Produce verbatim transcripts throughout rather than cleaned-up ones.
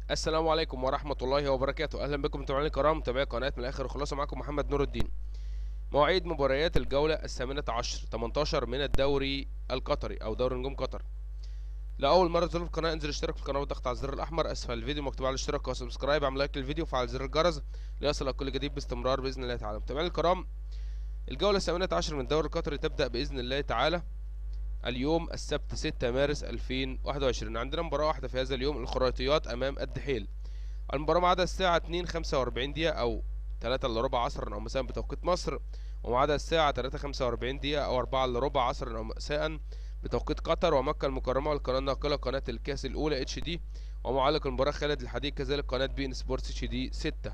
السلام عليكم ورحمة الله وبركاته. أهلا بكم متابعينا الكرام، متابعي قناة من الآخر وخلاصة. معكم محمد نور الدين. مواعيد مباريات الجولة الثامنة عشر تمنتاشر من الدوري القطري أو دوري نجوم قطر. لأول مرة تزور القناة انزل اشترك في القناة والضغط على الزر الأحمر أسفل الفيديو مكتوب على الاشتراك وسبسكرايب، اعمل لايك للفيديو وفعل زر الجرس ليصلك كل جديد باستمرار بإذن الله تعالى. متابعينا الكرام، الجولة الثامنة عشر من الدوري القطري تبدأ بإذن الله تعالى اليوم السبت ستة مارس ألفين وواحد وعشرين. عندنا مباراة واحدة في هذا اليوم، الخريطيات أمام الدحيل. المباراة ميعادها الساعة اتنين خمسة وأربعين دقيقة أو تلاتة إلا ربع عصرا أو مساء بتوقيت مصر، وميعادها الساعة تلاتة خمسة وأربعين دقيقة أو أربعة إلا ربع عصرا أو مساء بتوقيت قطر ومكة المكرمة. والقناة الناقلة قناة الكاس الأولى اتش دي، ومعلق المباراة خالد الحديد، كذلك قناة بي ان سبورتس اتش دي ستة.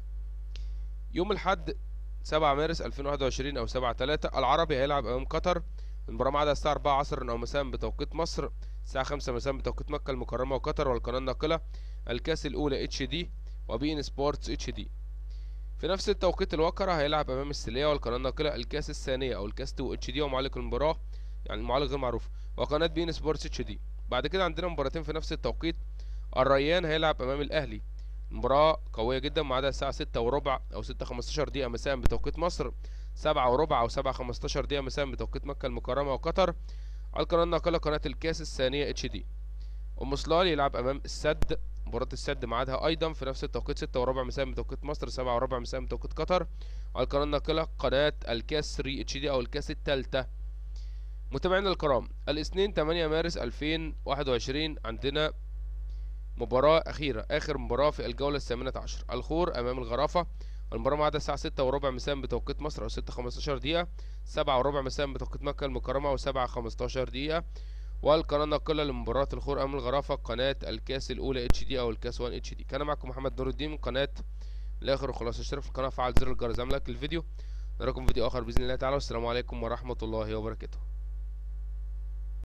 يوم الأحد سبعة مارس ألفين وواحد وعشرين أو سبعة تلاتة العربي هيلعب أمام قطر. المباراة ميعادها الساعة أربعة عصرا أو مساء بتوقيت مصر، الساعة خمسة مساء بتوقيت مكة المكرمة وقطر. والقناة الناقلة الكاس الأولى اتش دي وبي ان سبورتس اتش دي. في نفس التوقيت الوقرة هيلعب امام السلية، والقناة الناقلة الكاس الثانية او الكاس اتنين اتش دي، ومعلق المباراة يعني المعلق غير معروف وقناة بي ان سبورتس اتش دي. بعد كده عندنا مباراتين في نفس التوقيت. الريان هيلعب امام الاهلي، مباراة قوية جدا، ميعادها الساعة ستة وربع او ستة خمستاشر دقيقة مساء بتوقيت مصر، سبعة وربع او سبعة خمستاشر دقيقة مساء بتوقيت مكة المكرمة وقطر. القناة الناقلة قناة الكاس الثانية اتش دي. ام سلال يلعب امام السد، مباراة السد ميعادها ايضا في نفس التوقيت ستة وربع مساء بتوقيت مصر، سبعة وربع مساء بتوقيت قطر. على القناة الناقلة قناة الكاس تلاتة اتش دي او الكاس الثالثة. متابعينا الكرام، الاثنين تمانية مارس ألفين وواحد وعشرين عندنا مباراة أخيرة، آخر مباراة في الجولة الثامنة عشر، الخور أمام الغرافة. المباراة ميعادها الساعة ستة وربع مساء بتوقيت مصر أو ستة خمستاشر دقيقة، سبعة وربع مساء بتوقيت مكة المكرمة وسبعة خمستاشر دقيقة. والقناة الناقلة لمباراة الخور أمام الغرافة قناة الكاس الأولى اتش دي أو الكاس واحد اتش دي. كان معكم محمد نور الدين من قناة الآخر وخلاص. اشترك في القناة، فعل زر الجرس، اعمل لايك للفيديو. نراكم فيديو آخر بإذن الله تعالى، والسلام عليكم ورحمة الله وبركاته.